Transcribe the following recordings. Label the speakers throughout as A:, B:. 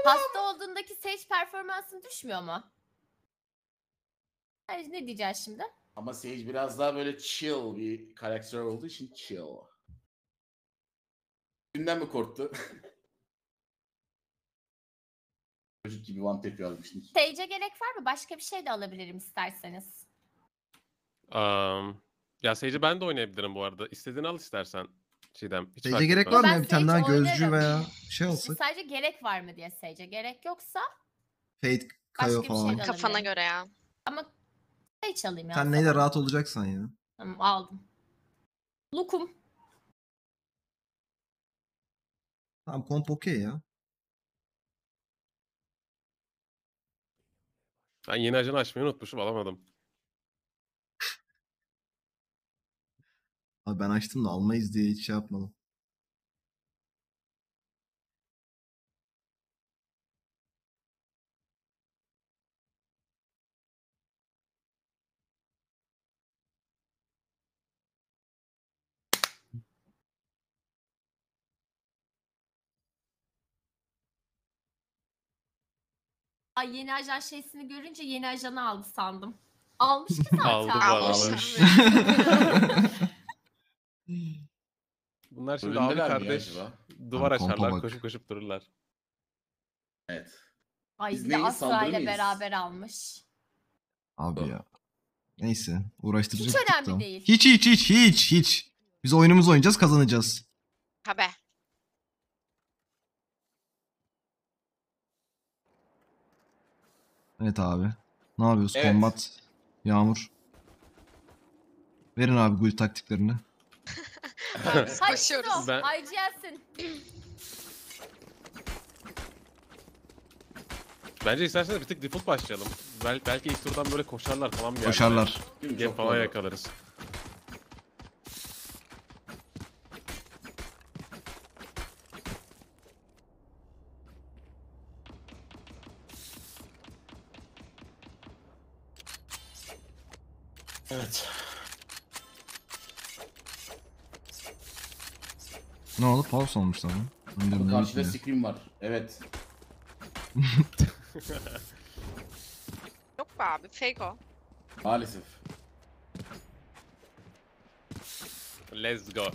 A: Hasta olduğundaki Sage performansın düşmüyor mu? Hayır, ne diyeceğiz şimdi?
B: Ama Sage biraz daha böyle chill bir karakter olduğu için chill. Dünden mi korktu? Çocuk gibi one tap yazmışsın.
A: Sage'e gerek var mı? Başka bir şey de alabilirim isterseniz.
C: Ya Sage'i ben de oynayabilirim bu arada. İstediğini al istersen. Çiğdem. Hiç
D: Sage'e
C: fark
D: gerek
C: etmez.
D: var mı
A: Ben
D: ya? Bir tane daha
A: Sage
D: gözcü
A: oynarım.
D: veya bir şey
A: İşte
D: alsak?
A: sadece gerek var mı diye Sage'e. Gerek yoksa
D: Fate,
A: başka
D: Kayo
A: bir şey
D: falan.
A: de
E: Kafana
A: alabilirim.
E: göre ya.
A: Ama Sage alayım ya.
D: Sen neyle rahat olacaksan ya.
A: Tamam, aldım. Lukum.
D: Tamam, komp okey ya.
C: Ben yeni ajanı açmayı unutmuşum, alamadım.
D: Abi ben açtım da almayız diye hiç şey yapmadım.
A: Ay, yeni ajan şeysini görünce yeni ajanı aldı sandım. Almış ki zaten.
C: Aldı bu arada.
E: Almış.
C: Bunlar şimdi
B: Bölümdeler
C: abi
B: mi ya
C: kardeş
B: acaba?
C: duvar
D: Abi kompa
C: açarlar,
D: bak.
C: koşup koşup dururlar.
B: Evet.
A: Ay,
B: Biz
A: bir de
B: neyiz,
A: Asra
B: saldırı
A: ile
B: mıyız?
A: beraber almış.
D: Abi ya. Neyse. Uğraştırıcı
A: Hiç
D: bir tık
A: önemli
D: da o.
A: değil.
D: Hiç. Biz oyunumuzu oynayacağız, kazanacağız.
E: Tabii.
D: Evet abi. Ne yapıyoruz?
B: Evet.
D: Kombat. Yağmur. Verin abi gül taktiklerini.
E: Biz
A: Hadi
E: koşuyoruz.
A: Sito,
C: Ben-
A: Ay gelsin.
C: Bence isterseniz bir tık default başlayalım. Belki ilk turdan böyle koşarlar falan bir yerde.
D: Koşarlar.
B: Değil mi?
C: Game
B: Çok
C: falan
B: doğru.
C: yakalarız.
B: Evet.
D: Ne oldu? Pause olmuş lan.
B: Bu karşıda screen var. Evet.
E: Yok be abi. Fake o.
B: Maalesef.
C: Let's go.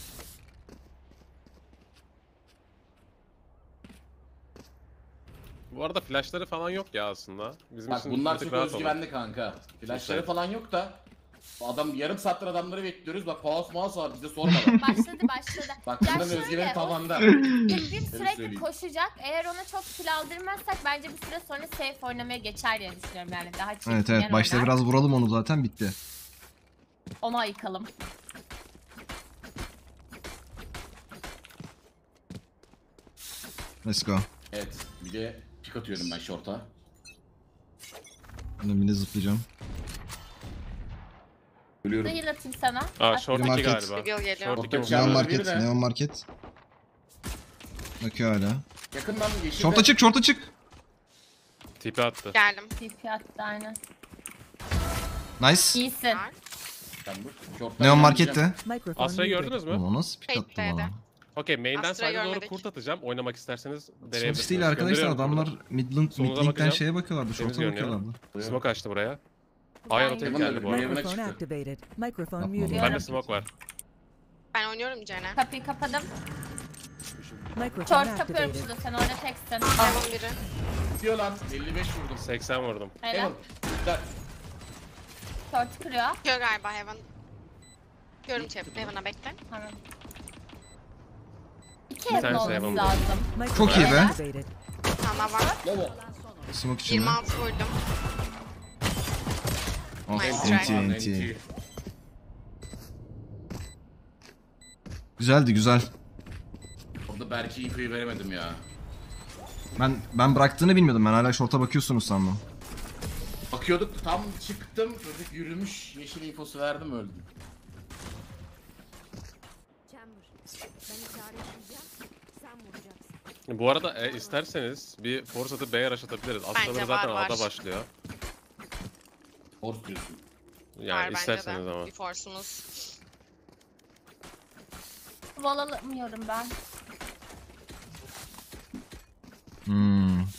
C: Bu arada flashları falan yok ya aslında. Bizim
B: Bak
C: için
B: bunlar
C: bir tık
B: çok
C: rahat olur.
B: özgüvenli kanka. Flashları
C: İşte.
B: falan yok da. Adam yarım saattir adamları bekliyoruz. Bak pause mouse var bize sormadan.
A: Başladı.
B: Bak
A: Ya
B: bunların
A: şöyle,
B: özgüveni
A: o-
B: tavanda.
A: Bildiğim sürekli
B: söyleyeyim.
A: koşacak. Eğer ona çok kill aldırmazsak bence bir süre sonra safe oynamaya geçer diye düşünüyorum yani. Daha çekingen
D: Evet. Başta
A: oynar.
D: biraz vuralım onu, zaten bitti.
A: Onu ayıkalım.
D: Let's go.
B: Evet. Bir de pik atıyorum ben short'a.
D: Ben de mide zıplayacağım.
B: Ölüyorum.
A: Zehir atayım sana.
C: Aa
A: At.
C: short
D: Bir
C: 2
D: market.
C: galiba.
E: Reveal geliyor.
C: Short 2
B: Orta
D: Neon
B: Çağlar
D: market.
B: biri de.
D: Neon market. Bakıyor hala.
B: Yakından yeşilde.
D: Şorta çık.
C: Tipi attı.
E: Geldim.
A: TP attı aynen.
D: Nice.
A: İyisin.
E: Var.
B: Ben bu short'tan
D: Neon
B: yanlayacağım.
D: markette.
C: Astra'yı gördünüz mü?
D: Oğlum o nasıl pik attı
E: Fate'deydi.
D: bana?
C: Okey, main'den
E: Astra'yı
C: side'e doğru
E: görmedik.
C: kurt atacağım. Oynamak isterseniz
D: Sonuç
C: deneyebilirsiniz.
D: değil arkadaşlar,
C: Gönderiyorum
D: adamlar
C: kurdu.
D: midlink'ten
C: bakacağım.
D: şeye bakıyorlardı.
C: Temiz
D: Short'a
C: görünüyor.
D: bakıyorlardı.
C: Smoke açtı buraya.
A: Güzel.
C: Aya rotate geldi bu arada.
B: Yarına
F: Microphone
B: çıktı.
F: activated. Microphone
D: Yapma
F: muted.
D: be.
C: Bende smoke var.
E: Ben oynuyorum Cene.
A: Kapıyı kapadım.
F: Microphone
A: Short kapıyorum
F: activated.
A: şurada, sen orada teksin.
E: Heaven biri.
B: Diyor lan 55 vurdum.
C: 80 vurdum.
A: Helal.
B: Evan. Güzel.
A: Short kırıyor.
E: Kör galiba Heaven. Görüm çevir. Heaven'a bekle.
A: Tamam. İki
C: Bir
A: evin
C: tanesi
A: olması
C: Evan.
A: lazım.
D: Çok iyi be.
F: Activated.
E: Sana var.
B: Lobo.
D: Smoke içinde.
E: 26 vurdum.
D: Of,
E: Nice
D: NT,
E: try.
D: NT. Güzeldi.
B: Orada Berke'yi ipuyu veremedim ya.
D: Ben bıraktığını bilmiyordum. Ben hala short'a bakıyorsunuz sandım.
B: Bakıyorduk tam çıktım. Çocuk yürümüş. Yeşil infosu verdim öldüm.
C: Bu arada isterseniz bir force atıp B'ye rush atabiliriz. Aslında
E: var,
C: zaten
E: var.
C: A'da başlıyor.
B: Horse diyorsun.
C: Yani
E: Var
C: isterseniz
E: bence de.
C: ama.
E: Bir force'umuz.
A: Kovalamıyorum ben.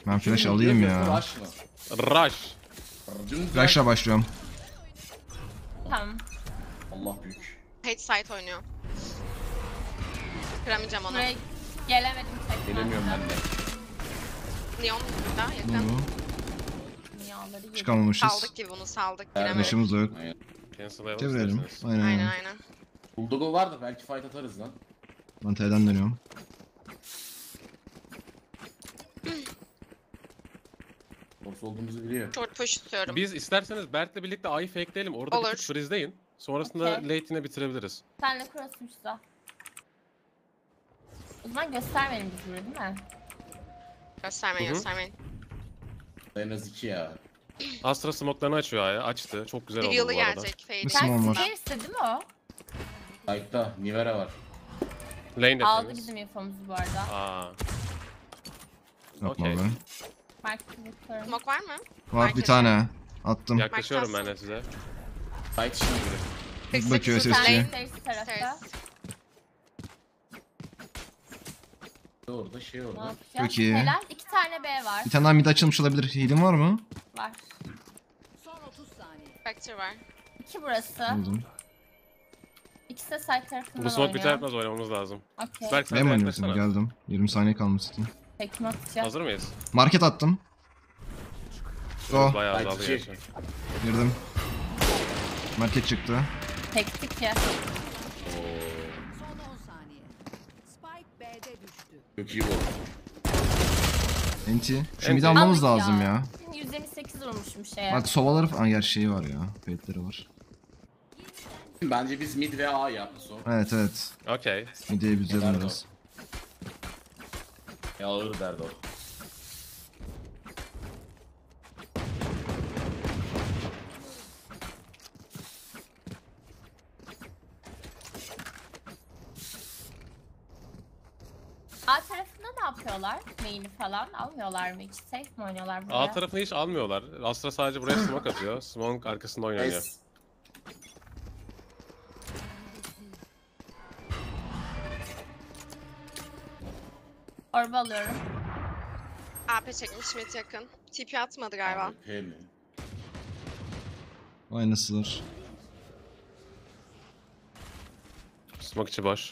D: Ben flash alayım ya.
B: Rush mı?
C: Rush.
B: Dümdüz
D: Flash'la başlıyorum.
A: Tamam.
B: Allah büyük.
E: Hate site oynuyor. Kıramayacağım onu.
A: Buraya gelemedim tekrar.
B: Gelemiyorum ben de.
E: Neon burada yakın.
D: Bunu
A: Dünyaları yedim.
D: çıkamamışız.
E: Saldık gibi bunu saldık. Giremedik.
D: Flash'ımız da yok.
B: Aynen.
C: Cancel'layalım
D: Çevirelim.
C: isterseniz.
D: Aynen.
E: Aynen
D: aynen.
E: aynen.
B: Bulldog'u var da belki fight atarız lan.
D: Ben T'den dönüyorum.
B: Force olduğumuzu biliyor.
E: Short push istiyorum.
C: Biz isterseniz Berk'le birlikte A'yı fakeleyelim. Orada
E: Olur.
C: bir tık freeze'leyin. Sonrasında
A: Okey.
C: late'ine bitirebiliriz.
A: Senle cross'muşsa. O zaman göstermeyin biz burayı değil mi?
E: Göstermeyin
C: Hı hı.
E: göstermeyin.
B: En az 2 ya.
C: Astra smoke'larını açıyor A'ya. Açtı. Çok güzel oldu
E: Reveal'ı
C: bu arada.
E: gelecek. Fade.
D: Nasıl Small
A: Ben
D: var.
A: Scares'ti değil mi o?
B: Sight'ta Nivera var.
C: Lane de
A: Aldı
C: temiz.
A: bizim infomuzu bu arada.
C: Aa.
D: Yapma
C: Okey.
D: be.
A: Market'e bakıyorum.
E: Smoke var mı?
D: Var bir tane. Attım.
C: Yaklaşıyorum ben
E: Mark
C: de size.
B: Sight şimdi biri.
E: 48
D: Bakıyor
E: sen
D: sesçi.
E: lane.
A: Stairs tarafta.
E: Stairs.
B: Orada şey
A: Ne
B: orada.
A: yapacağız?
D: Çok iyi.
A: Helal. 2 tane B var.
D: Bir tane daha mid açılmış olabilir. Heal'in var mı?
A: Var.
E: Spectre var.
A: 2 burası.
D: Aldım.
A: İkisi de side tarafından
C: Bu smoke
A: oynuyor.
C: biter bitmez oynamamız lazım.
A: Okey.
C: Berk sen
D: Ben
C: de
D: mi oynuyorsun?
C: yaklaşsana.
D: Geldim. 20 saniye kalmıştı.
A: Tekme atacağız.
C: Hazır mıyız?
D: Market attım. Go.
C: Bayağı
B: Haydi
C: azaldı
B: çek.
C: gerçi.
D: Girdim. Market çıktı.
A: Tektik ya.
B: Çok iyi bu.
D: Enti. Şu
C: Enti.
D: midi almamız
A: Aldık
D: lazım ya.
A: 128 vurmuşum şeye.
D: Bak sovaları falan gerçi şeyi var ya. Fade'leri var.
B: Bence biz mid ve A yaptı son.
D: Evet evet.
C: Okey.
D: Midiye biz
B: Nerede
D: biraz.
B: Ya ağır derdi o.
A: A tarafında ne yapıyorlar? Main'i falan almıyorlar mı hiç? Safe mi oynuyorlar buraya?
C: A tarafını hiç almıyorlar. Astra sadece buraya smoke atıyor. Smoke arkasında oynanıyor.
B: Nice.
A: Orba alıyorum.
E: AP çekmiş mid yakın. TP atmadı galiba.
B: P mi?
D: Aynısılar.
C: Smoke içi boş.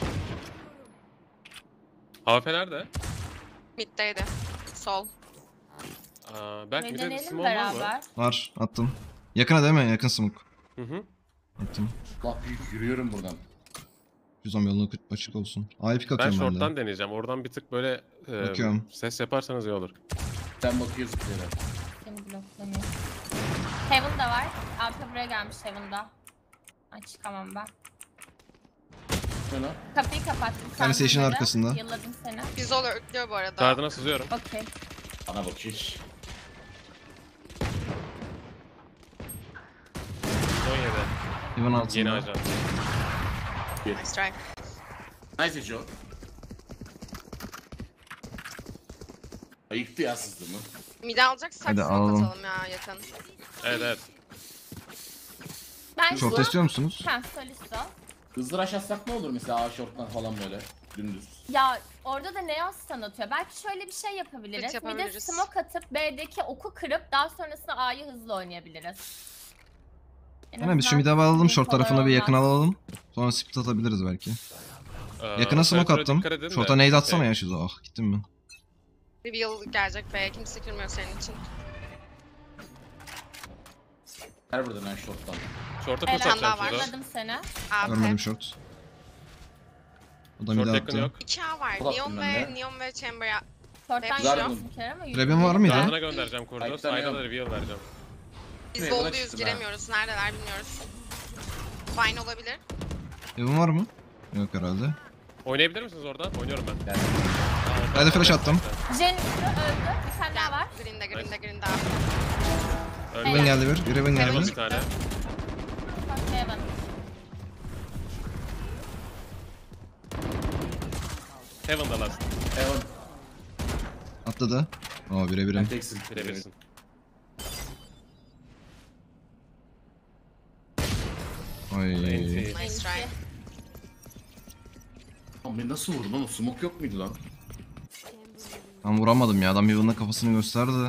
C: AWP nerede?
E: Mid'deydi. Sol.
C: Berk
A: Ve
C: bir de
A: deneyelim
C: smoke var mı?
A: beraber.
D: Var. Attım. Yakına değil mi? Yakın smoke.
C: Hı hı.
D: Attım.
B: Allah büyük yürüyorum buradan.
D: Yüzüm yolunu açık olsun. A'ya pick
C: Ben
D: atıyorum ben,
C: short'tan
D: de.
C: deneyeceğim. Oradan bir tık böyle
D: Bakıyorum.
C: ses yaparsanız iyi olur.
B: Sen bakıyorsun yere.
A: Seni bloklamıyor. Heaven da var. AP buraya gelmiş Heaven'da. Ay çıkamam ben.
B: Şuna.
A: Kapıyı kapattım.
D: tane
A: sen
D: stage'in
A: bunları.
D: arkasında.
A: Yılladım seni.
E: Bizol örtlüyor bu arada.
C: Gardına sızıyorum.
A: Okey.
B: Bana bak hiç.
C: 17.
D: Heaven altında.
C: Yeni ajan.
E: Nice try.
B: Nice Joe. Ayıktı ya sızdığımı.
E: Mid'e alacaksak
D: Hadi
E: smoke
D: alalım.
E: atalım ya yakın.
C: Evet evet.
A: Ben
D: Short
A: şu...
D: istiyor musunuz?
A: Ha Solisto.
B: Hızlı rush atsak ne olur mesela A short'tan falan böyle. Dümdüz.
A: Ya orada da Neon stun atıyor. Belki şöyle bir şey yapabiliriz.
E: Evet,
A: Bir de
E: yapabiliriz.
A: smoke atıp B'deki oku kırıp daha sonrasında A'yı hızlı oynayabiliriz. En
D: Aynen biz şu
A: azından
D: midi alalım.
A: bir
D: Short
A: kolay
D: tarafına bir yakın
A: olmaz.
D: alalım. Sonra split atabiliriz belki. Yakına smoke
C: Operatör'e
D: attım.
C: dikkat edin de.
D: Short'a nade atsana
C: Okey.
D: ya şu ah gittim mi?
E: Reveal gelecek be. Kimse kırmıyor senin için.
B: Her buradan en short'tan.
C: Short'a
A: Helal.
C: push atacağım
E: var.
C: şurada.
A: Anladım seni.
E: AP.
D: Görmedim short. O da midi
C: Short yakın
D: attı.
C: yok.
E: 2A var.
B: Ulan
E: Neon
B: ben de.
E: ve Neon ve Chamber ya.
A: Short'tan
E: Güzel
A: yürüyor
B: mi?
A: bizimkiler ama
D: Rebin var mıydı?
C: Gardına göndereceğim kurdu.
B: Ayıptan
C: Side'a
B: yok.
C: da reveal vereceğim.
E: Biz
B: Neon'a
E: doluyuz
B: çıktım ha.
E: giremiyoruz. Neredeler bilmiyoruz. Vine olabilir.
D: Heaven var mı? Yok herhalde.
C: Oynayabilir misiniz oradan? Oynuyorum ben.
B: Yani
D: Hadi flash attım.
A: Jen öldü. Bir tane daha var.
E: Green'de green'de
C: Nice.
E: green'de.
C: Öldü.
D: Heaven geldi bir. Heaven
C: Heaven
D: geldi.
C: bir tane.
A: Short Heaven.
C: Heaven'da last.
B: Evan.
D: Atladı. Oo bire
B: Ben
D: birim.
B: teksin.
C: Birebirsin.
D: Ay.
C: Enti.
E: Nice try.
B: Lan beni nasıl vurdu lan o smoke yok muydu lan?
D: Ben vuramadım ya. Adam Heaven'la kafasını gösterdi.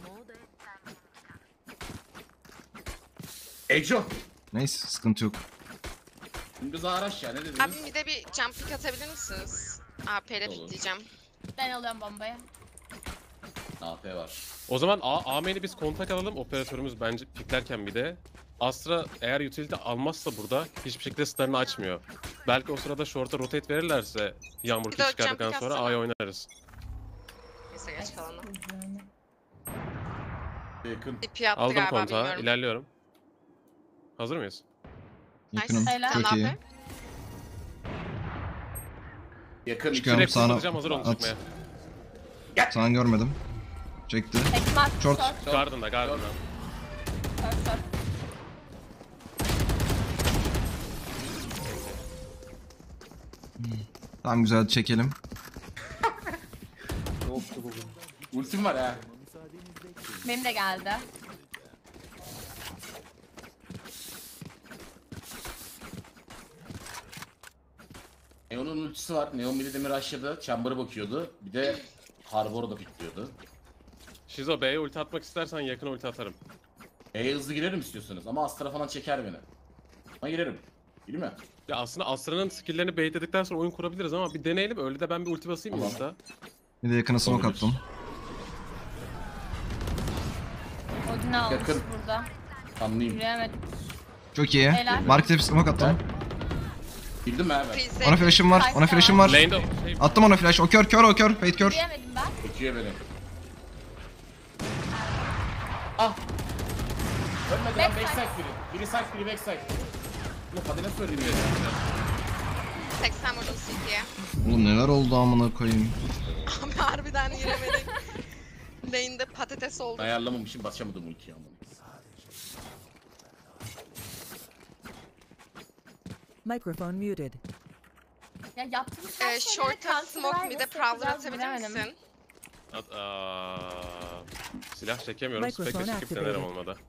B: Ejo.
D: Neyse sıkıntı yok.
B: Şimdi araç ya ne dediniz?
E: Abi bir de bir jump pick atabilir misiniz? AP ile
B: Olur.
E: pikleyeceğim.
A: Ben alıyorum bombayı.
B: AP var.
C: O zaman A main'i biz kontak alalım. Operatörümüz bence piklerken bir de. Astra eğer utility almazsa burada hiçbir şekilde starını açmıyor. Belki o sırada short'a rotate verirlerse Yağmur
E: Bir de o
C: çıkardıktan
E: jump
C: sonra
E: atsana.
C: A'ya oynarız.
E: Neyse geç kalanı.
B: Yakın.
E: DP attı
C: Aldım
E: galiba
C: kontağı.
E: bilmiyorum.
C: İlerliyorum. Hazır mıyız?
D: Yakınım.
A: Helal.
D: Çok iyi.
B: Yakın.
D: Çıkıyorum.
C: Direkt
D: Sağına
C: kullanacağım, hazır olun
D: at.
C: çıkmaya.
D: Sana görmedim. Çekti.
A: Tekme
D: Short.
C: Garden'da.
A: Short.
D: Tamam güzel çekelim.
B: Ultim var ha.
A: Benim de geldi.
B: Neon'un ultisi var. Neon biri demir aşağıda. Chamber'a bakıyordu. Bir de Harbor'u da pikliyordu.
C: Shizo B'ye ulti atmak istersen yakın ulti atarım.
B: E'ye hızlı girerim istiyorsanız ama Astra falan çeker beni. Ama girerim. Değil mi?
C: Ya aslında Astra'nın skill'lerini baitledikten sonra oyun kurabiliriz ama bir deneyelim. Öyle de ben bir ulti basayım mı
B: Tamam.
C: usta?
D: Bir de yakına smoke
B: Olabilir.
D: attım.
A: Odin'i almış
B: Yakın.
A: burada.
B: Anlayayım.
A: Yürüyemedik.
D: Çok iyi.
A: Helal.
D: Market hep smoke attım.
B: Bildim mi abi?
E: Freeze
D: Ona flash'ım var. Ona flash'ım var.
C: Lane'de şey...
D: Attım ona flash. O kör kör o kör. Fate kör.
A: Yürüyemedim ben.
B: Çekiyor beni. Ah! Ölmedi lan
A: Backside.
B: backside biri. Biri side biri backside. Ulan hadi nasıl söyleyeyim ya?
E: 80 vurdum CT'ye.
D: Oğlum neler oldu amına koyayım.
E: Abi harbiden giremedik. Lane'de patates oldu.
B: Ayarlamamışım basamadım ultiyi ama.
F: Microphone muted.
A: Ya yaptığımız her şeylere
E: Short'a
A: counter
E: smoke
A: ver,
E: bir de
A: nasıl
E: prowler
A: yapacağız
E: atabilir
A: bilemedim.
E: misin?
C: Silah çekemiyorum.
F: Microphone
C: Spectre çekip
F: activated.
C: denerim olmadı.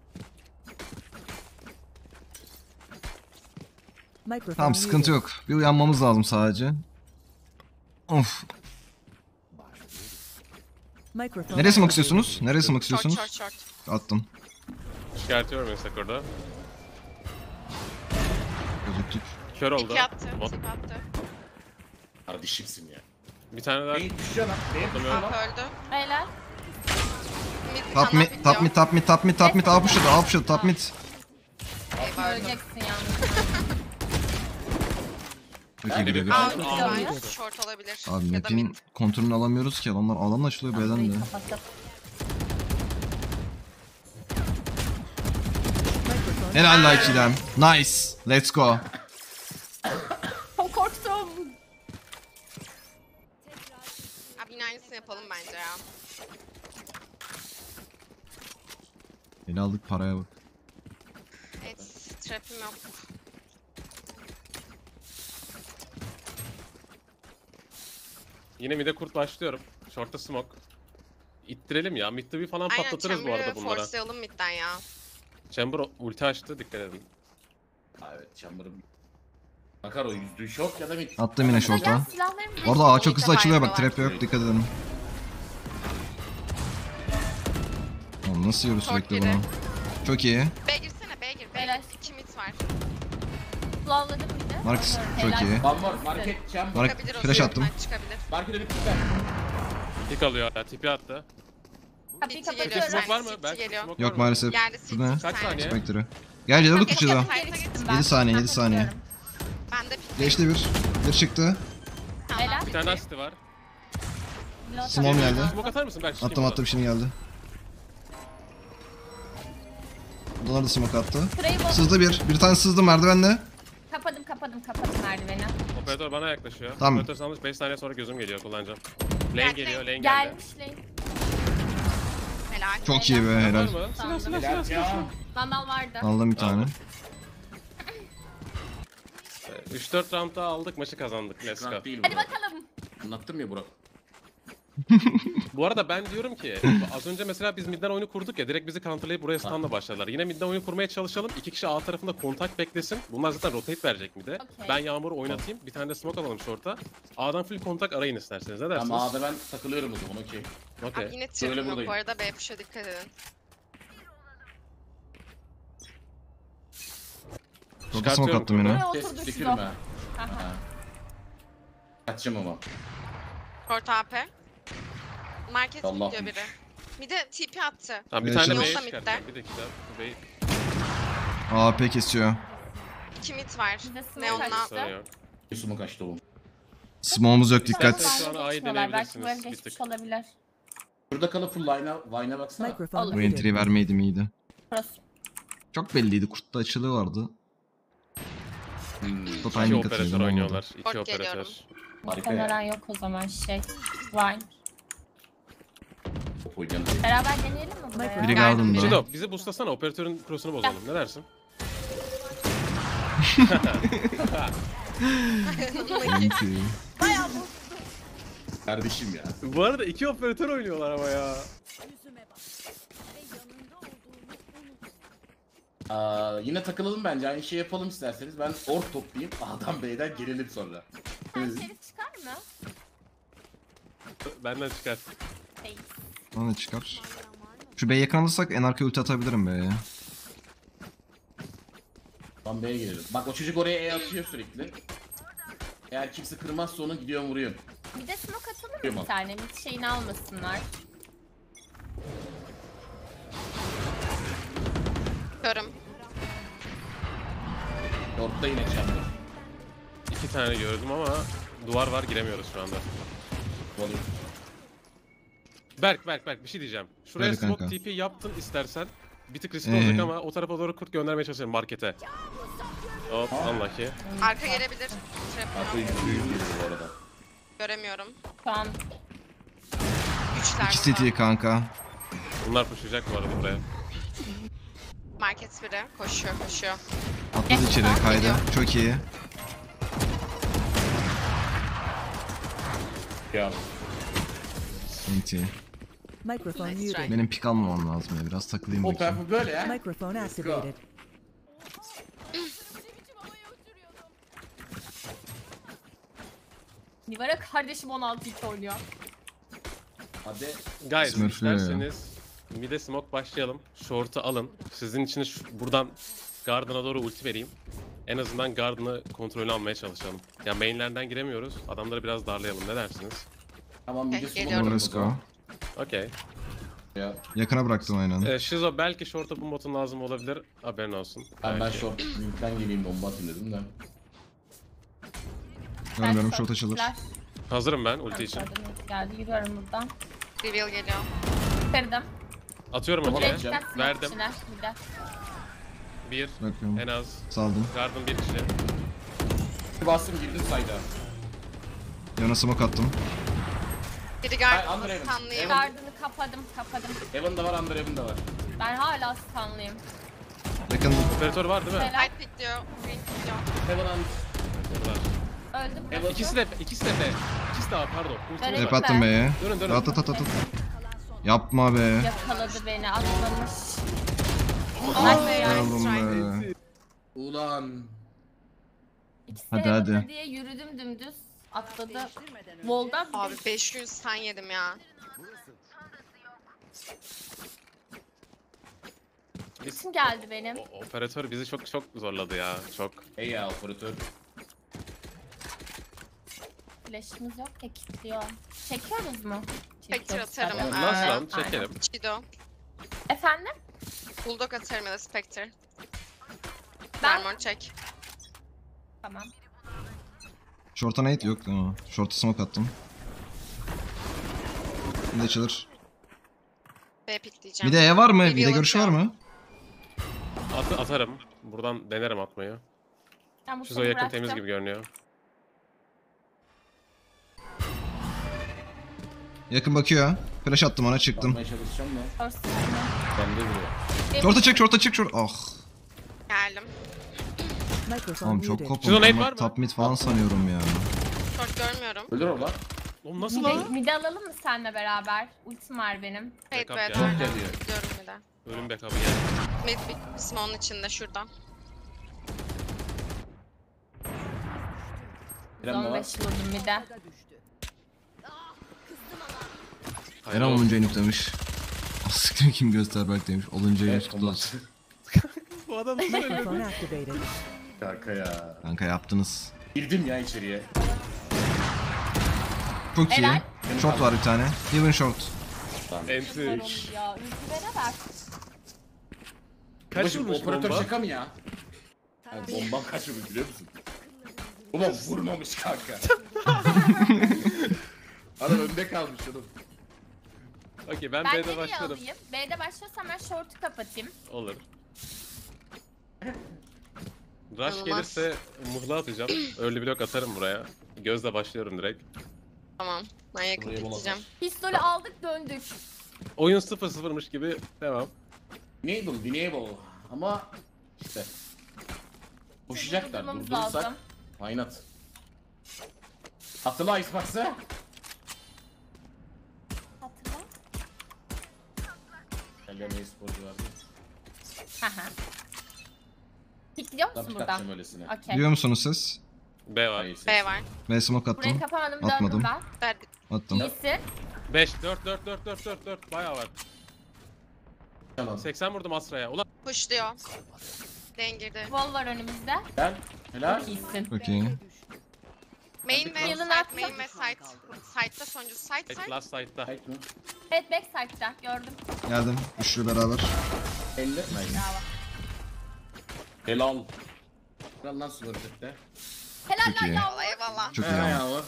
F: Microphone
D: Tamam sıkıntı
F: muted.
D: yok. Bir uyanmamız lazım sadece. Of.
F: Microphone
D: Nereye smoke
F: activated.
D: istiyorsunuz? Nereye smoke
E: Short
D: istiyorsunuz?
E: short short.
D: Attım.
C: Çıkartıyorum Instak orada.
D: Gözüktük.
C: Kör oldu.
E: TP attı.
C: Bot.
E: TP attı.
B: Kardeşimsin ya.
C: Bir tane daha.
B: Beyin düşüyor lan. Beyin düşüyor
E: Abi
B: lan.
E: öldü.
A: Helal.
E: Mid
D: Top mid,
E: kanal
D: top mid,
E: bitiyor.
D: top mid, top mid, top mid. Up push'ladı, up push'ladı, top mid.
E: Eyvah öldü.
A: Öleceksin yalnız.
D: Çok iyi
C: Yani
D: gidiyor.
C: bir-
E: Abi
A: Aa,
E: mid
A: aa.
E: var. Short olabilir.
D: Abi
E: Ya da
D: map'in
E: mid.
D: kontrolünü alamıyoruz ki. Adamlar alan açılıyor B'den de.
A: Burayı kapatıp.
F: Microphone.
D: Helal like Çiğdem. Nice. Let's go.
A: Çok korktum.
E: Abi yine aynısını yapalım bence ya.
D: Ele aldık paraya bak.
E: Evet, trap'im yok.
C: Yine mid'e kurt başlıyorum. Short'ta smoke. İttirelim ya. Mid'de bir falan
E: Aynen
C: patlatırız bu arada
E: Chamber'ı
C: bunlara.
E: forcelayalım midden ya.
C: Chamber ulti açtı, dikkat edin.
B: Ha, evet Chamber'ın. Bakar o yüzdüğü şok ya da mid.
D: Attım yine
A: Ya
D: short'a.
A: silahlarım
D: Orada A çok
E: İlk
D: hızlı
E: defa
D: açılıyor bak.
E: yapıyorlar.
D: Trap yok, dikkat edin. Oğlum nasıl yiyoruz
E: Short
D: sürekli
E: biri.
D: bunu? Çok iyi.
E: B girsene B gir.
A: Helal.
E: B 2 mid var.
A: Flawladım bir de.
D: Marcus
A: Helal.
D: çok iyi.
B: Van var market Chamber.
D: Mark
E: Çıkabilir o
D: flash
E: zaman.
D: attım.
E: Çıkabilir.
B: Market önü pikler.
C: Pick alıyor hala, tipi attı.
A: Kapıyı
E: City
C: Peki
E: geliyor.
A: kapatıyorum.
C: smoke var mı?
E: City
C: Belki
E: geliyor.
C: smoke var
D: Yok
C: mı?
D: maalesef.
E: Geldi
D: Bu ne?
E: City.
C: Kaç saniye?
D: Spectre'ı. Gel Cedar
E: Geç,
D: tuttu Cedar.
E: geç,
A: Geri çıktım
D: 7 saniye, 7
A: Ben
D: saniye.
A: kapatıyorum.
E: Ben de pick.
D: Geçti bir. Bir çıktı.
A: Helal.
C: Bir tane daha city var.
D: Small geldi.
C: Smoke atar mısın? Belki
D: Attım attım şimdi geldi. Bunlar da smoke attı.
A: Şurayı bul.
D: Sızdı bir. Bir tane sızdı merdivenle.
A: Kapadım merdiveni.
C: Operatör bana yaklaşıyor.
D: Tamam.
C: Operatör sanmış 5 saniye sonra gözüm geliyor, kullanacağım. Lane
E: Geldi.
C: geliyor, lane geldi.
A: Gelmiş lane.
E: Helal.
D: Çok iyi be
C: Var
D: helal.
C: mı? Silah silah silah.
B: Helal ya.
A: Vandal vardı.
D: Aldım bir tane.
C: 3-4 round daha aldık, maçı kazandık. Let's go.
B: Rank değil
A: Hadi
B: Burak.
A: bakalım.
B: Anlattım ya Burak.
C: Bu arada ben diyorum ki az önce mesela biz midden oyunu kurduk ya, direkt bizi counterlayıp buraya stunla başladılar. Yine midden oyunu kurmaya çalışalım. 2 kişi A tarafında kontak beklesin. Bunlar zaten rotate verecek mid'e.
A: Okey.
C: Ben Yağmur'u oynatayım. Bir tane de smoke alalım short'a. A'dan full kontak arayın isterseniz. Ne dersiniz?
B: Ama A'da ben takılıyorum o zaman okey.
C: Okey.
E: Abi yine
B: Şöyle
E: trap'im yok
B: buradayım.
E: bu arada. B push'a dikkat edin.
D: Short'a smoke attım yine.
A: Buraya
B: Ses
A: oturdu
B: sekirim
A: şu.
B: ha.
A: Aha.
B: Kaçacağım ama.
E: Short AP. Market
B: Allah
E: gidiyor biri. Bir de TP attı.
C: Tamam bir
D: Evet,
C: tane
D: evet.
C: B'ye
E: Yolda
C: çıkartacağım.
E: mid'de.
C: Bir dakika. B'yi
D: AP kesiyor.
E: 2 mid var.
A: Bir de smoke
E: Neon'la.
A: açtı.
C: sorun yok.
B: Yusuf'un kaçtı oğlum.
D: Smoke'umuz yok dikkat.
C: İstersen şu an
A: Line'a
C: A'yı
A: geçiyorlar. Belki
C: deneyebilirsiniz.
A: böyle
C: Bir
A: geçmiş
C: tık.
A: olabilir.
B: Şurada kalıp full line'a baksana.
F: Microphone
A: Olur.
D: Bu
F: muted.
D: entry vermeydim iyiydi.
A: Burası.
D: Çok belliydi. Kurtta açılığı vardı. Kurtta
C: İki
D: timing
C: operatör
D: atıyordum
C: oynuyorlar.
D: olmadı.
C: İki
E: Short
C: operatör.
E: geliyorum.
B: Harika
A: Muhtemelen
B: ya.
A: yok o zaman şey. Vine.
B: Top oynayalım.
A: Beraber deneyelim mi buraya?
D: Biri
E: Geldim
D: garden'da.
E: biri.
C: Cido bizi boostlasana, operatörün cross'unu bozalım. Ne dersin?
D: Entry.
B: Kardeşim ya.
C: Bu arada iki operatör oynuyorlar ama ya.
B: Yine takılalım bence. Aynı şey yapalım isterseniz. Ben ork toplayayım. A'dan B'den gelelim sonra.
A: Sen Şerif çıkar mı?
C: Benden çıkar.
A: Hey.
D: Bana da çıkar. Şu B'ye yakın alırsak en arkaya ulti atabilirim B'ye.
B: Tam B'ye gelelim. Bak o çocuk oraya E atıyor sürekli. Eğer kimse kırmazsa onu gidiyor vuruyor.
A: Bir de smoke atalım mı
B: Tamam.
A: bir tane? Bir şeyini almasınlar.
E: Körüm.
B: Ortada yine chamber.
C: 2 tane gördüm ama duvar var, giremiyoruz şu anda.
B: Oluyor.
C: Berk bir şey diyeceğim. Şuraya
D: Hadi
C: smoke
D: kanka.
C: TP yaptın istersen. Bir tık riskli olacak
D: Ee?
C: ama o tarafa doğru kurt göndermeye çalışalım markete. Hop unlucky.
E: Arka gelebilir.
B: Arka
E: Trap'im yok.
B: büyük geliyor bu arada.
E: Göremiyorum.
A: Şu an
E: Güçler.
D: 2 CT kanka.
C: Bunlar pushlayacak bu arada buraya.
E: Market biri. Koşuyor.
D: Atladı içeri kaydı. Çok iyi.
B: Ya.
D: Entry.
F: Microphone
E: Nice
F: muted.
E: try.
D: Benim pik almam lazım ya. Biraz takılayım
B: O
D: bakayım.
B: perfu böyle ya.
F: Microphone activated.
A: Nivara kardeşim 16-2 oynuyor.
B: Hadi.
C: Guys
D: Smurf'lüyor ya.
C: isterseniz mid'e smoke başlayalım. Short'u alın. Sizin için buradan Garden'a doğru ulti vereyim. En azından Garden'ı kontrolü almaya çalışalım. Ya mainlerden giremiyoruz. Adamları biraz darlayalım. Ne dersiniz?
B: Tamam bir de
E: Okey,
B: smoke
E: geliyorum.
B: atalım
D: Let's
B: o zaman.
D: go.
C: Okey.
B: Ya.
D: Yakına bıraktım aynen.
C: Shizo belki short'a bu botun lazım olabilir. Haberin olsun.
B: Ben
C: Belki.
B: short linkten geleyim bomba atayım dedim de.
D: Görmüyorum
A: Ben
D: short açılır.
A: flash
C: Hazırım ben ulti için.
A: gördüm, geldi. Yürüyorum buradan.
E: Reveal geliyor.
A: Kırdım.
C: Atıyorum
B: Tamam,
C: ultiye.
B: atacağım.
A: Dikkat
C: Verdim.
A: içine. Bir de.
C: Bir.
D: Bakıyorum.
C: En az.
D: Saldım.
C: Garden bir kişi.
B: Bastım girdim sayda.
D: Yana smoke attım.
E: Biri
B: Hayır,
E: garden.
B: Underhaven.
E: Stunlayayım.
B: Evet.
A: Gardını kapadım.
B: Heaven'da var, under Heaven'da var.
A: Ben hala stunlıyım.
D: Yakın.
C: Operatör var değil mi?
A: Helal.
E: Fight pikliyor. Green pikliyor.
B: Heaven under.
C: Var.
A: Öldüm.
B: Heaven.
C: İkisi de B. İkisi de A pardon. Ultimiz
A: Evet.
D: Rap
C: var.
D: attım B'ye.
C: Dönün.
D: At at at at. Yapma be.
A: Yakaladı beni. Atlamış.
D: Oğlum be.
B: Ulan.
A: İkisi
D: Hadi,
A: de
D: hadi.
A: yakaladı diye yürüdüm dümdüz. Atladı. Vol'dan
E: Abi 5 gün stun yedim ya.
A: isim geldi benim.
C: Operatör bizi çok zorladı ya. Çok.
B: Ey ya operatör.
A: Flash'ımız yok ya kilitliyor. Çekiyoruz mu?
E: Spectre
A: Çekiyoruz
E: atarım.
A: tabii.
C: Nasıl lan?
A: Aynen.
C: Çekelim.
E: Chido.
A: Efendim?
E: Bulldog atarım ya da Spectre.
A: Ben...
E: Armor check.
A: Tamam.
D: Short'a nade yok ama. Short'a smoke attım. Bir de açılır.
E: B pikleyeceğim.
D: Bir de E var mı? Bir de
E: Reveal
D: görüşü var
E: atacağım.
D: mı?
C: Atarım. Buradan denerim atmayı.
A: Ben bu
C: Shizo
A: sonu
C: yakın
A: bıraktım.
C: temiz gibi görünüyor.
D: Yakın bakıyor. Flash attım ona çıktım.
B: Yapmaya çalışacağım da.
A: Orası.
B: Bende duruyor.
D: Short'a çık, short'a çık, short. Ah.
E: Geldim.
F: Microphone
D: Tamam çok
F: muted.
D: kopum.
C: Shizo nade
D: Ama
C: var mı?
D: top mid falan sanıyorum ya.
E: Short görmüyorum.
B: Ölür o lan.
C: Oğlum nasıl lan?
A: Mide alalım mı seninle beraber? Ultim var benim.
E: Evet,
C: Backup
E: evet.
C: geldi.
E: aynen.
B: Geliyor.
E: Gidiyorum bir de.
C: Ölüm backup'ı geldi.
E: Mid bir kısmı onun içinde şurada.
B: Krem de var.
A: 15 vurdum mide.
C: Hayır,
D: Eren
C: oğlum.
D: olunca enük demiş. Asiktir kim göster belki demiş. Olunca enük
B: Evet,
D: kutlu olsun.
C: Bu adam nasıl öldü?
F: Microphone activated.
B: Kanka ya.
D: Kanka yaptınız.
B: Girdim ya içeriye.
D: Çok iyi.
A: Helal.
D: Short var bir tane. Heaven short.
C: Enti.
A: Ya ülkelere bak.
C: Kaç
B: Babacım,
C: vurmuş
B: operatör
C: bomba?
B: şaka mı ya? Yani bombam kaç vurmuş biliyor musun? Ulan vurmamış kanka. Adam önde kalmış oğlum.
C: Okey ben
A: Ben
C: B'de
A: nereye
C: başlarım.
A: alayım? B'de başlasam ben short'u kapatayım.
C: Olur. Rush
E: İnanılmaz.
C: gelirse muhla atacağım. Early block atarım buraya. Gözle başlıyorum direkt.
E: Tamam. Ben yakın
B: Buraya mola
E: gideceğim.
A: Pistolü aldık döndük.
C: Oyun 0-0'mış gibi devam.
B: Winnable. Ama işte. Koşacaklar.
A: Durdurmamız
B: Durdurursak.
A: lazım.
B: Why not? Hatırla Icebox'ı.
A: Hatırla.
B: Ellerine e-sporcu vardı.
A: Haha. Gidiyor musun
B: Tabii
A: buradan?
B: kaçacağım öylesine.
A: Okey.
D: Duyuyor musunuz siz?
C: B var.
B: Hayır, ses.
E: B var.
D: Ben smoke
A: Burayı
D: attım.
A: kapamadım
D: Atmadım.
A: döndüm ben.
E: Verdik.
D: Attım.
A: İyisin.
C: 5, 4 bayağı var.
B: Tamam.
C: 80 vurdum Asra'ya. Ulan
E: Pushluyor. Dengirdi.
A: Wall var önümüzde.
B: Gel. Helal.
A: İyisin.
D: Çok iyi.
E: Main ve
A: Yılın
E: side,
A: attım.
E: main ve side. Side'da sonuncusu side side.
C: last side'da.
B: Kayıt mı?
A: Evet backside'da gördüm.
D: Geldim. Üçlü beraber.
B: 50. Nice.
A: Bravo.
B: Helal. Helal lan Smurfet'te.
A: Helal
D: Çok
A: lan
D: iyi.
A: ya.
E: Eyvallah eyvallah.
D: Çok iyi ama.
B: ya.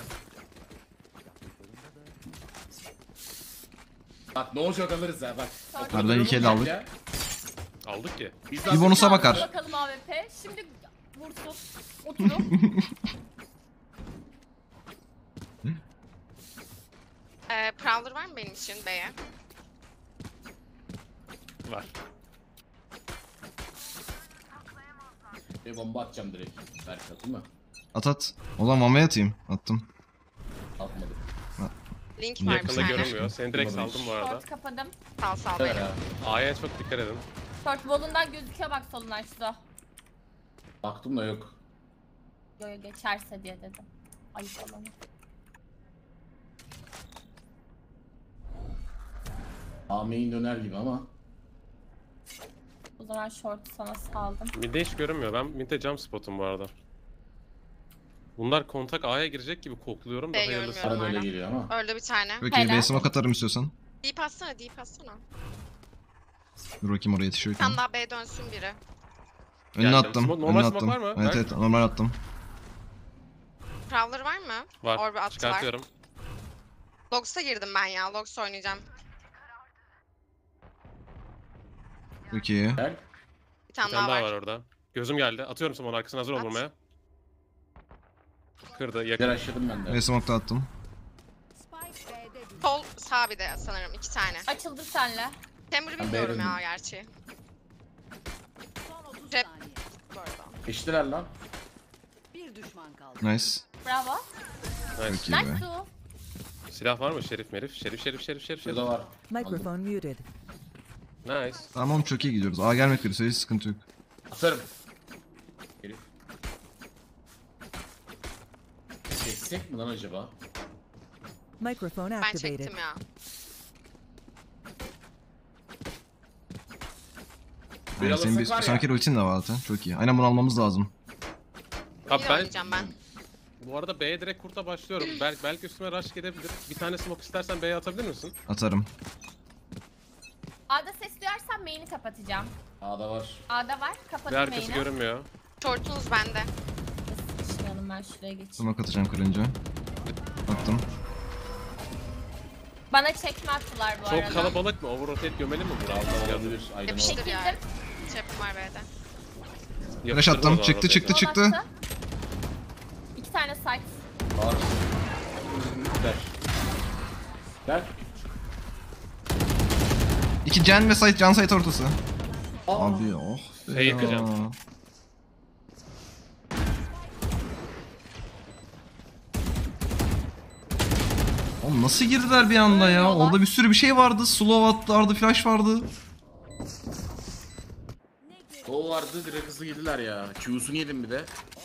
B: Bak ne olacak alırız ha bak.
D: Harbiden iki el aldık.
B: Ya.
C: Aldık ki.
B: Biz
D: Bir bonusa bakar.
A: Bakalım AWP. Şimdi vursun. Oturup.
E: Prowler var mı benim için B'ye?
C: Var.
B: Bir bomba atacağım direkt. Berkat değil mi?
D: At at. O zaman mamaya atayım. Attım.
B: Atmadı.
E: Link var bir
C: Yakında
E: tane.
C: görünmüyor. Seni direkt
B: Bulamadım.
C: saldım bu arada.
A: Short kapadım.
E: Sal
B: Evet
E: beni.
B: ha.
C: A'ya çok dikkat edin.
A: Short wall'undan gözüküyor bak solundan şu.
B: Baktım da yok.
A: Yo yo geçerse diye dedim. Ayıp olanı.
B: Ameyin döner gibi ama.
A: O zaman short'u sana saldım.
C: Mid'de hiç görünmüyor. Ben mid'de jump spot'um bu arada. Bunlar kontak A'ya girecek gibi kokluyorum da
E: B
C: hayırlısı.
E: görmüyorum.
B: Ara böyle
E: hala.
B: geliyor ama.
E: Öldü bir tane.
D: Çok iyi.
A: Helal.
D: Ben smoke atarım istiyorsan.
E: Deep atsana, deep atsana.
D: Dur bakayım oraya yetişiyor
E: Bir
D: ki.
E: tane daha B dönsün biri.
D: Önüne
C: Geldim.
D: attım.
C: Smoke- normal
D: Önüne
C: smoke
D: attım.
C: var mı?
D: Evet
C: Ver.
D: evet normal attım.
E: Prowler var mı?
C: Var.
E: Orbi attılar.
C: Çıkartıyorum.
E: Logs'a girdim ben ya. Logs oynayacağım.
D: Çok iyi.
B: Gel.
E: Bir tane
C: Bir tane
E: daha
C: daha
E: var.
C: var orada. Gözüm geldi. Atıyorum Simon arkasına hazır ol
E: At.
C: vurmaya. Kırdı
B: Gel
C: yakın.
B: aşağıdım ben de.
D: Ben smoke da attım.
E: Sol sağ bir de sanırım. 2 tane.
A: Açıldı senle.
E: Chamber'ı
B: Ben
E: bilmiyorum
B: beğendim.
E: ya gerçi. Rap bu arada.
B: Eştiler lan.
D: Nice.
A: Bravo.
C: Nice.
D: Çok iyi be.
A: Nice su.
C: Silah var mı? Şerif merif. Şerif.
B: Burada var.
F: Microphone muted.
C: Nice.
D: Tamam çok iyi gidiyoruz. A gelmek üzere hiç sıkıntı yok.
B: Atarım. Herif. Çeksek mi lan acaba?
F: Microphone
E: Ben
F: activated.
E: çektim ya.
D: Yani senin bir
B: alırsak var ya.
D: sonraki ultin de var zaten. Çok iyi. Aynen bunu almamız lazım.
C: Abi
E: İyi
C: ben
E: oynayacağım ben.
C: bu arada B'ye direkt kurta başlıyorum. Belki üstüme rush gelebilir. Bir tane smoke istersen B'ye atabilir misin?
D: Atarım.
A: A'da ses duyarsan main'i kapatacağım.
B: A'da var.
A: A'da var.
C: Bir
A: Kapatın
C: arkası
A: main'i.
C: görünmüyor.
E: Shortunuz bende.
A: Sıçrayalım ben şuraya geçeyim.
D: Smoke atacağım kırınca. Attım.
A: Bana çekme attılar bu arada.
C: Çok kalabalık mı? Overrotate gömelim mi buraya?
B: A'da olabilir. Aydın
E: Yapıştır
B: olabilir.
E: ya.
A: Çekildim.
E: Çapım var B'de.
D: Flash attım. Çıktı çıktı
A: Wall
D: çıktı.
A: attı. 2 tane site.
B: Var. Gel. Gel.
D: 2 Can ve site Can site ortası.
B: Aa.
D: Abi oh. be
C: Şey
D: ya.
C: yıkacağım.
D: Oğlum nasıl girdiler bir anda ya? Orada bir sürü bir şey vardı. Slow attı, Arda flash vardı.
B: O vardı direkt hızlı girdiler ya. Q'sunu yedim bir de.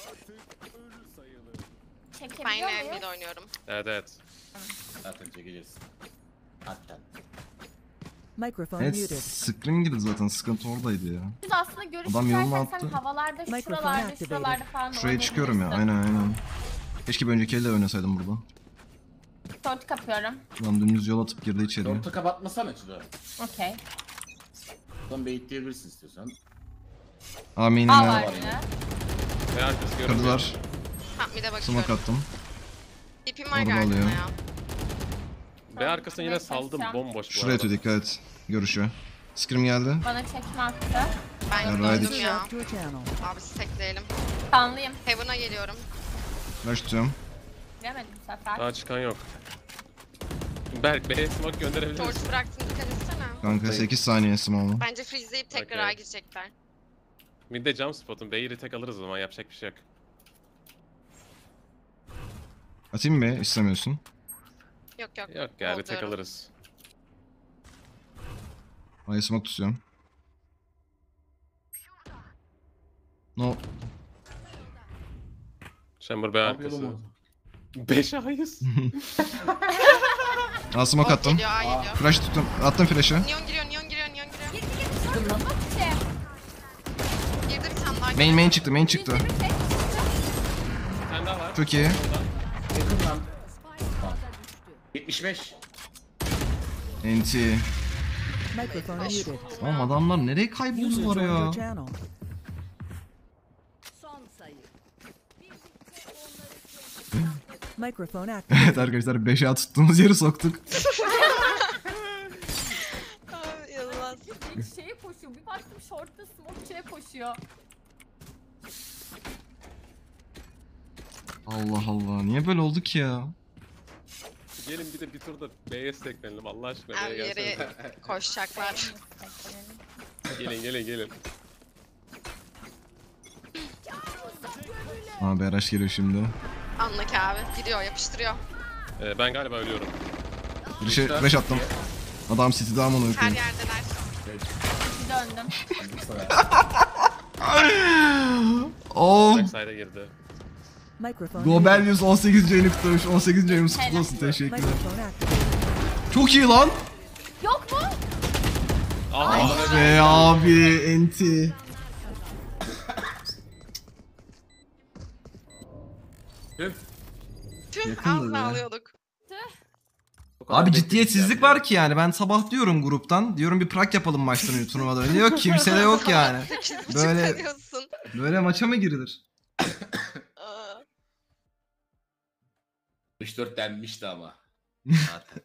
E: Ben
A: Çekebiliyor
E: yine
A: muyuz?
E: mid oynuyorum.
C: Evet evet.
B: Zaten çekeceğiz. Hatta.
F: Microphone
D: Evet,
F: muted.
D: screen girdi zaten. Sıkıntı oradaydı ya.
A: Biz aslında görüş
D: Adam yolunu
A: istersen sen
D: attı.
A: havalarda,
F: Mikrofon
A: şuralarda,
F: activated.
A: şuralarda falan
D: Şuraya çıkıyorum ya.
A: oynayabilirsin.
D: Aynen. Keşke bir önceki elde oynasaydım burada.
A: Short kapıyorum.
D: Lan dümdüz yol atıp girdi içeriye.
B: Orta kapatmasana Çıdo.
A: Okey.
B: Buradan baitleyebilirsin istiyorsan.
D: Amin'ine
A: A var
B: var
A: yine.
C: Ve arkası görünmüyor.
D: kırdılar.
E: Ha mid'e bakıyorum.
D: Smoke attım.
E: TP'm var
D: Orada
E: gardına
D: alıyor.
E: ya.
C: Ve arkasına yine
A: Buraya
C: saldım
A: çekeceğim.
C: bomboş bu
D: Şuraya
C: arada.
D: tut, dikkat et. Görüşü. Scream geldi.
A: Bana çekme attı.
E: Ben
D: Alright.
E: gördüm ya.
F: Left your channel.
E: Abi stackleyelim.
A: Kanlıyım.
E: Heaven'a geliyorum.
D: Flash tutuyorum.
A: Bilemedim bu sefer.
C: Daha çıkan yok. Berk B'ye smoke gönderebilir misin?
E: Torch bıraktım dikkat etsene.
D: Kanka 8 saniye small'u.
E: Bence freezeleyip tekrar
C: Okey.
E: A girecekler.
C: Mid'de jump spot'un B'yi retake alırız o zaman yapacak bir şey yok.
D: Atayım mı? İstemiyorsun.
E: Yok yok.
C: Yok ya retake
E: Oluyorum.
C: alırız.
D: Ay smoke tutuyorum. No.
C: Chamber B
B: Ne yapıyor
C: arkası.
B: oğlum
C: 5 ayız.
D: Aa smoke attım.
E: Geliyor A geliyor.
D: Flash tuttum. Attım flash'ı.
E: Neon giriyor.
A: Git şurada bak şey.
E: Girdi bir tane daha.
D: Main çıktı, main çıktı.
A: Bir tek
C: Bir tane daha var.
D: Çok iyi.
B: Yakın lan. 75.
D: NT.
F: Microphone muted.
D: Oğlum adamlar nereye
F: User
D: kayboldular
F: joined your
D: ya?
F: channel. Microphone activated.
D: Evet arkadaşlar 5'e tuttuğumuz yeri soktuk.
E: Abi inanılmaz.
A: bir şeye koşuyor. Bir baktım short'ta smoke şeye koşuyor.
D: Allah Allah, niye böyle oldu ki ya?
C: Gelin bir de bir turda B'ye stacklenelim Allah aşkına
E: Abi
C: B'ye
E: yere
C: gelsene.
E: koşacaklar.
C: Gelin.
D: Aa BRH geliyor şimdi.
E: Anla ki abi. Giriyor yapıştırıyor.
C: Ben galiba ölüyorum.
D: Bir şey flash attım. Adam City'de amına
E: Her
D: koyayım.
E: yerdeler.
A: Bir döndüm.
D: Oh!
C: Backside'a girdi.
F: Microphone
D: Gobelius 18 yayını kutlamış. 18 yayımız kutlu
A: Helal.
D: olsun. Teşekkürler.
F: Microphone activated.
D: Çok iyi lan.
A: Yok mu?
D: Ah be abi enti.
E: Tüm
D: Yakındı
E: ağzına
D: be.
E: alıyorduk.
D: Abi ciddiyetsizlik var ki yani. Ben sabah diyorum gruptan. Diyorum bir prak yapalım maçtan önce turnuvada önce. Yok kimse de yok yani.
E: 8.30
D: Böyle-
E: diyorsun.
D: Böyle maça mı girilir?
E: Aa,
B: 64 denmişti ama. Zaten.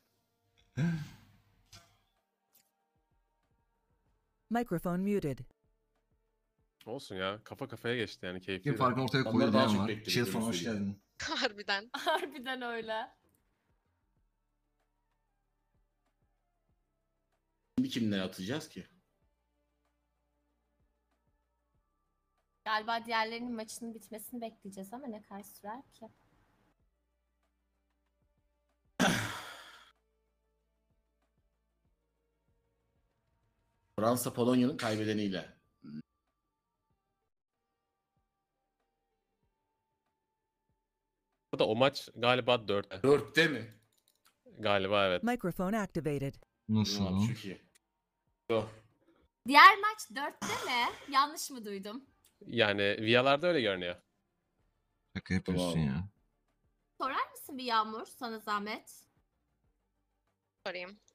F: Microphone muted.
C: Olsun ya kafa kafaya geçti yani keyifli.
D: Kim farkını ortaya
B: Onlar
D: koydu
B: daha
D: diyen
B: çok
D: var.
B: bekliyor,
D: Shieldfon
B: öyle
D: hoş
B: söyleyeyim.
D: geldin.
E: harbiden.
A: Harbiden öyle.
B: Şimdi kimle atacağız ki?
A: Galiba diğerlerinin maçının bitmesini bekleyeceğiz ama ne kadar sürer ki?
B: Fransa Polonya'nın kaybedeniyle.
C: Burada o maç galiba 4'te.
B: 4'te mi?
C: Galiba evet.
F: Microphone activated.
D: Nasıl
B: Tamam,
D: lan?
B: çok iyi. Go.
A: Diğer maç 4'te mi? Yanlış mı duydum?
C: Yani VIA'larda öyle görünüyor.
D: Şaka yapıyorsun
B: Tamam.
D: ya.
A: Sorar mısın bir Yağmur sana zahmet?
E: Sorayım.